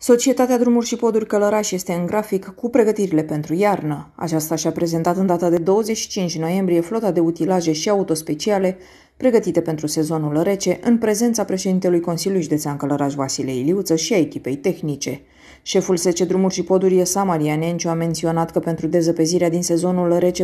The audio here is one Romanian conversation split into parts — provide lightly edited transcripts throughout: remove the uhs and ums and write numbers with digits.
Societatea Drumuri și Poduri Călăraș este în grafic cu pregătirile pentru iarnă. Aceasta și-a prezentat în data de 25 noiembrie flota de utilaje și autospeciale pregătite pentru sezonul rece, în prezența președintelui Consiliului Județean Călăraș Vasile Iliuță și a echipei tehnice. Șeful SC Drumuri și Poduri Esa Marian Enciu a menționat că pentru dezăpezirea din sezonul rece 2021-2022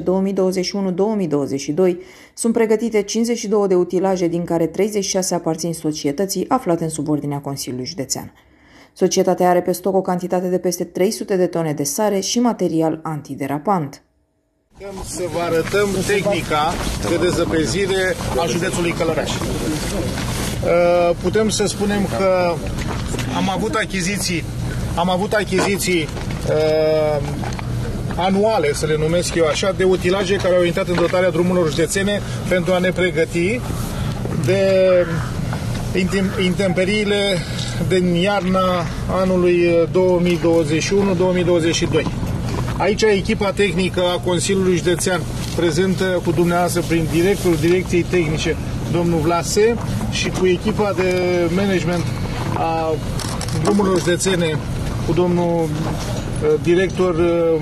sunt pregătite 52 de utilaje, din care 36 aparțin societății aflate în subordinea Consiliului Județean. Societatea are pe stoc o cantitate de peste 300 de tone de sare și material antiderapant. Să vă arătăm tehnica de dezăpezire a județului Călăraș. Putem să spunem că am avut achiziții anuale, să le numesc eu așa, de utilaje care au intrat în dotarea drumurilor județene pentru a ne pregăti de intemperiile din iarna anului 2021-2022. Aici echipa tehnică a Consiliului Județean prezentă cu dumneavoastră prin directorul Direcției Tehnice, domnul Vlase, și cu echipa de management a drumurilor județene, cu domnul director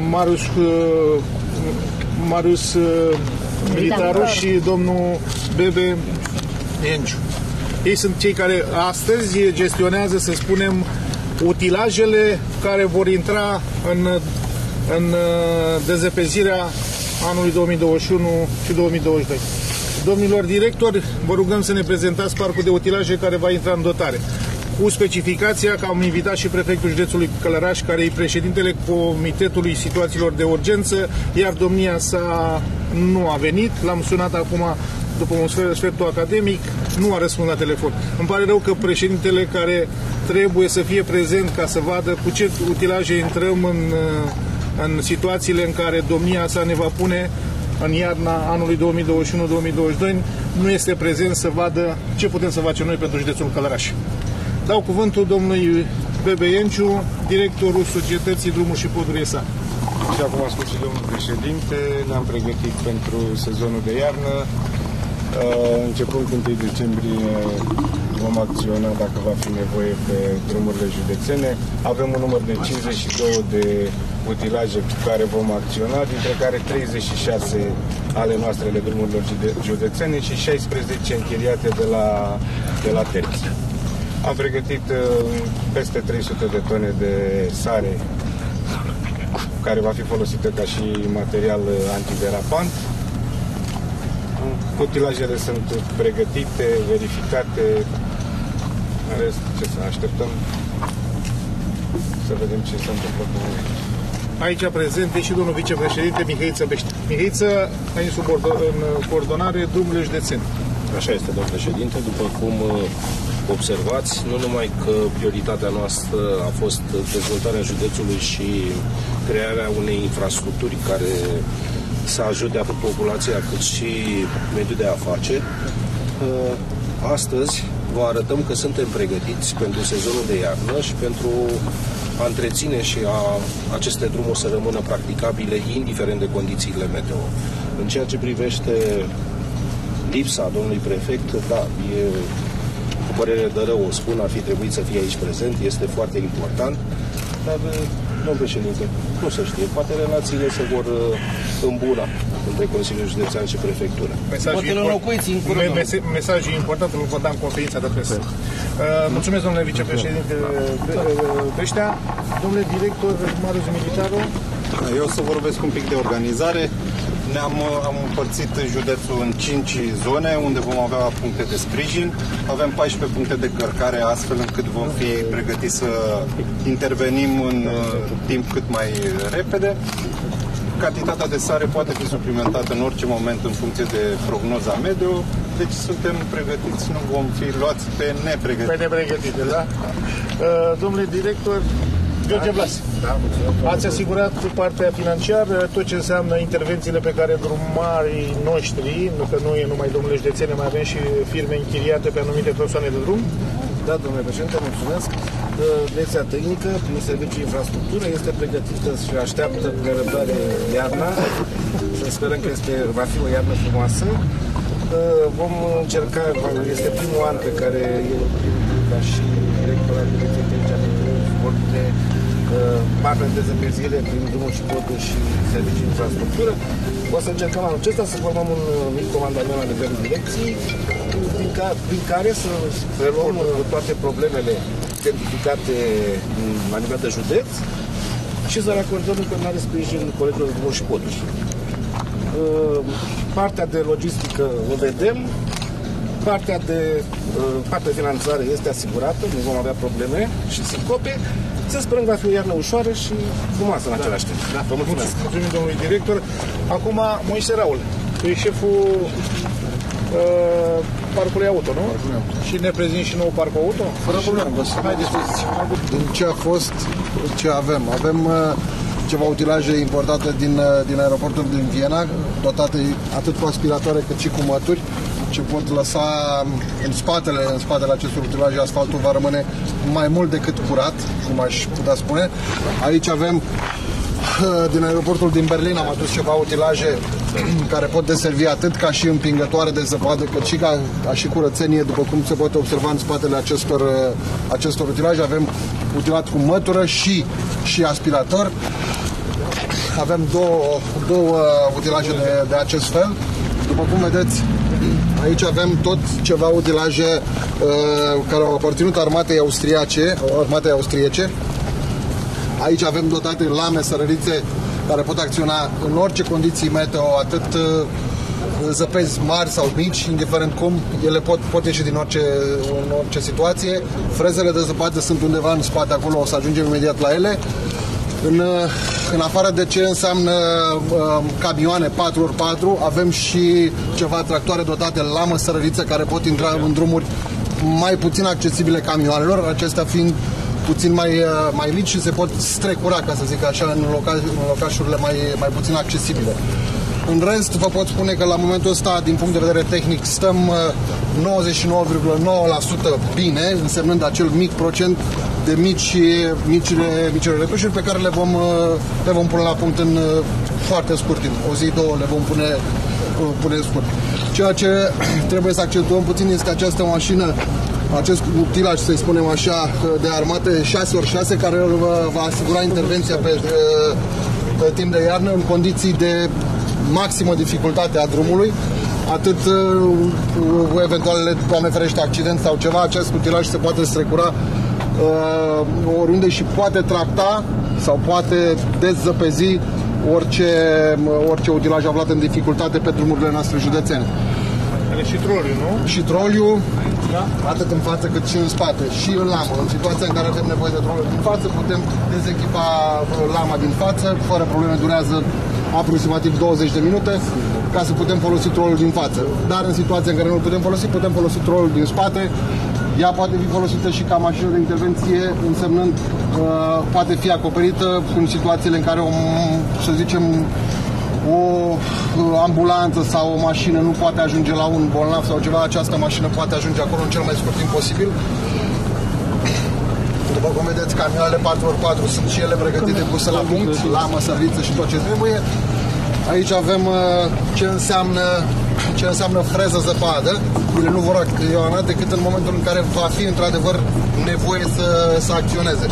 Marius Militaru și domnul Bebe Enciu. Ei sunt cei care astăzi gestionează, să spunem, utilajele care vor intra în dezăpezirea anului 2021 și 2022. Domnilor directori, vă rugăm să ne prezentați parcul de utilaje care va intra în dotare, cu specificația că am invitat și prefectul județului Călăraș, care e președintele Comitetului Situațiilor de Urgență, iar domnia sa nu a venit. L-am sunat acum după un sfertul academic, nu a răspuns la telefon. Îmi pare rău că președintele, care trebuie să fie prezent ca să vadă cu ce utilaje intrăm în situațiile în care domnia sa ne va pune în iarna anului 2021-2022, nu este prezent să vadă ce putem să facem noi pentru județul Călăraș. Dau cuvântul domnului Bebe Enciu, directorul Societății Drumuri și Poduri Esa. Așa cum a spus și domnul președinte, ne-am pregătit pentru sezonul de iarnă. Începând cu 1 decembrie vom acționa, dacă va fi nevoie, pe drumurile județene. Avem un număr de 52 de utilaje cu care vom acționa, dintre care 36 ale noastre de drumurilor județene și 16 închiriate de la terți. Am pregătit peste 300 de tone de sare, care va fi folosită ca și material antiderapant. Utilajele sunt pregătite, verificate. În rest, ce să așteptăm să vedem ce se întâmplă cu noi. Aici prezent e și domnul vicepreședinte Mihăiță Bește. Mihăiță, ai în coordonare drumurile județene. Așa este, domnul președinte. După cum observați, nu numai că prioritatea noastră a fost dezvoltarea județului și crearea unei infrastructuri care să ajute atât populația cât și mediul de afaceri. Astăzi vă arătăm că suntem pregătiți pentru sezonul de iarnă și pentru a întreține și aceste drumuri să rămână practicabile indiferent de condițiile meteo. În ceea ce privește lipsa domnului prefect, da, e cu părere de rău, o spun, ar fi trebuit să fie aici prezent, este foarte important, dar, domnul președinte, nu se știe, poate relațiile se vor îmbuna între Consiliul Județean și Prefectură. Mesajul important îl vă da în conferința de presă. Mulțumesc, domnule vicepreședinte Beștea. Domnule director Marius Militaru. Eu o să vorbesc un pic de organizare. Am împărțit județul în 5 zone unde vom avea puncte de sprijin. Avem 14 puncte de cărcare, astfel încât vom fi pregătiți să intervenim în timp cât mai repede. Cantitatea de sare poate fi suplimentată în orice moment în funcție de prognoza meteo, deci suntem pregătiți, nu vom fi luați pe nepregătite. Pe nepregătite, da? Domnule director George Blas, ați asigurat partea financiară, tot ce înseamnă intervențiile pe care drumarii noștri, nu că nu e numai domnule județene, mai avem și firme închiriate pe anumite persoane de drum? Da, domnule președinte, mulțumesc. Direcția tehnică, prin serviciul infrastructură, este pregătită și așteaptă cu nerăbdare iarna. Să sperăm că va fi o iarnă frumoasă. Vom încerca, este primul an pe care eu, ca și director al Direcției Tehnice, de varne de zăpezire prin drumuri și poduri și servicii de infrastructură. O să încercăm anul acesta să formăm un mic comandament la nivelul direcției, prin care să preluăm toate problemele identificate la nivel de județ și să acordăm în continuare sprijin colegilor de drumuri și poduri. Partea de logistică o vedem, partea de finanțare este asigurată, nu vom avea probleme și sincope. Să sperăm că va fi o iarnă ușoară și frumoasă în același timp. Da, vă mulțumesc. Mulțumim domnului director. Acum, Moise Raul, tu ești șeful parcului auto, nu? Și ne prezinți și nou parcul auto? Fără problemă. Haideți să zici. Din ce a fost, ce avem? Avem ceva utilaje importate din aeroportul din Viena, dotate atât cu aspiratoare cât și cu mături, ce pot lăsa în spatele acestor utilaje. Asfaltul va rămâne mai mult decât curat, cum aș putea spune. Aici avem din aeroportul din Berlin, am adus ceva utilaje care pot deservi atât ca și împingătoare de zăpadă, cât și ca și curățenie, după cum se poate observa în spatele acestor utilaje. Avem utilat cu mătură și aspirator. Avem două utilaje de acest fel. După cum vedeți, aici avem tot ceva utilaje care au aparținut armatei austriece. Aici avem dotate lame, sărărițe care pot acționa în orice condiții meteo, atât zăpezi mari sau mici, indiferent cum, ele pot ieși din orice situație. Frezele de zăpadă sunt undeva în spate acolo, o să ajungem imediat la ele. În afară de ce înseamnă camioane 4x4, avem și ceva tractoare dotate lamă sărăriță care pot intra în drumuri mai puțin accesibile camioanelor, acestea fiind puțin mai mici și se pot strecura, ca să zic așa, în locașurile mai puțin accesibile. În rest, vă pot spune că la momentul ăsta, din punct de vedere tehnic, stăm 99,9% bine, însemnând acel mic procent de micile retușuri pe care le vom pune la punct în foarte scurt timp. O zi, două le vom pune scurt. Ceea ce trebuie să accentuăm puțin este această mașină, acest utilaj, să-i spunem așa, de armată 6x6, care va asigura intervenția pe timp de iarnă în condiții de maximă dificultate a drumului, atât eventualele, Doamne ferește, accident sau ceva, acest utilaj se poate strecura oriunde și poate tracta sau poate dezăpezi orice utilaj aflat în dificultate pe drumurile noastre județene. Are și troliu, nu? Și troliu, da? Atât în față cât și în spate, și în lamă. În situația în care avem nevoie de troliu din față, putem dezechipa lama din față, fără probleme, durează aproximativ 20 de minute ca să putem folosi troliul din față. Dar în situația în care nu putem folosi troliul din spate. Ea poate fi folosită și ca mașină de intervenție, însemnând poate fi acoperită în situațiile în care, să zicem, o ambulanță sau o mașină nu poate ajunge la un bolnav sau ceva, această mașină poate ajunge acolo în cel mai scurt timp posibil. După cum vedeți, camioanele 4x4 sunt și ele pregătite, puse la punct, lamă, sărviță și tot ce trebuie. Aici avem ce înseamnă freză zăpadă. Ele nu vor acționa decât în momentul în care va fi într-adevăr nevoie să acționeze.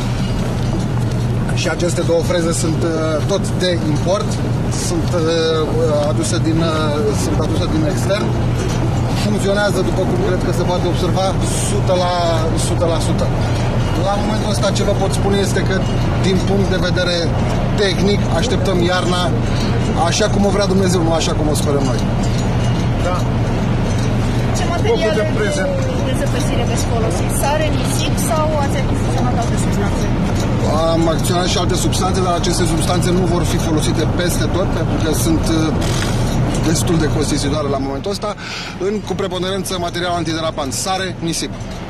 Și aceste două freze sunt tot de import, sunt aduse din extern. Funcționează, după cum cred că se poate observa, 100%. La momentul ăsta ce vă pot spune este că, din punct de vedere tehnic, așteptăm iarna așa cum o vrea Dumnezeu, nu așa cum o sperăm noi. Da. Ce materiale de zăpăsire veți folosi? Sare, nisip sau ați achiziționat alte substanțe? Am acționat și alte substanțe, dar aceste substanțe nu vor fi folosite peste tot, pentru că sunt destul de costisitoare la momentul ăsta, cu preponderență material antiderapant, sare, nisip.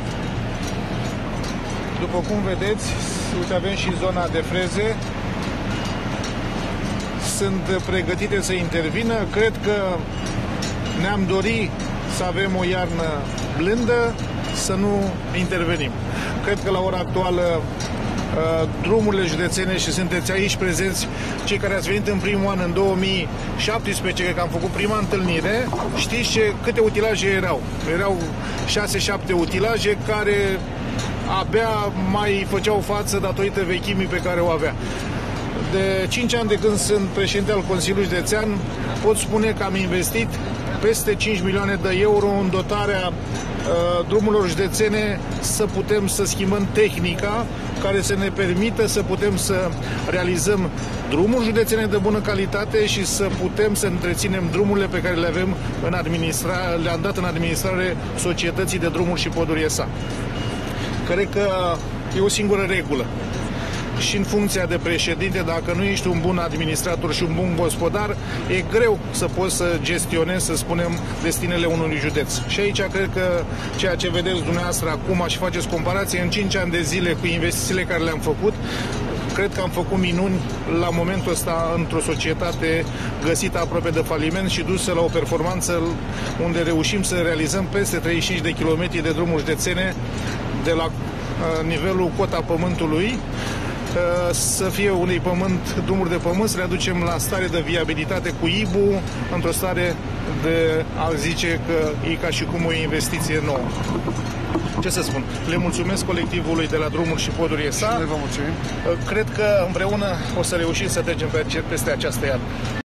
După cum vedeți, uite, avem și zona de freze. Sunt pregătite să intervină. Cred că ne-am dorit să avem o iarnă blândă, să nu intervenim. Cred că la ora actuală drumurile județene, și sunteți aici prezenți, cei care ați venit în primul an, în 2017, cred că am făcut prima întâlnire, știți câte utilaje erau. Erau 6-7 utilaje care abia mai făceau față datorită vechimii pe care o avea. De 5 ani de când sunt președinte al Consiliului Județean, pot spune că am investit peste 5 milioane de euro în dotarea drumurilor județene, să putem să schimbăm tehnica care să ne permită să putem să realizăm drumuri județene de bună calitate și să putem să întreținem drumurile pe care le avem le-am dat în administrare Societății de Drumuri și Poduri ESA. Cred că e o singură regulă. Și în funcția de președinte, dacă nu ești un bun administrator și un bun gospodar, e greu să poți să gestionezi, să spunem, destinele unui județ. Și aici cred că ceea ce vedeți dumneavoastră acum și faceți comparație în 5 ani de zile cu investițiile care le-am făcut, cred că am făcut minuni la momentul ăsta într-o societate găsită aproape de faliment și dusă la o performanță unde reușim să realizăm peste 35 de kilometri de drumuri județene de la nivelul cota pământului, să fie unui drumuri de pământ, să le aducem la stare de viabilitate cu IBU, într-o stare de a zice că e ca și cum o investiție nouă. Ce să spun? Le mulțumesc colectivului de la Drumuri și Poduri ESA. Vă mulțumim. Cred că împreună o să reușim să trecem peste această iarnă.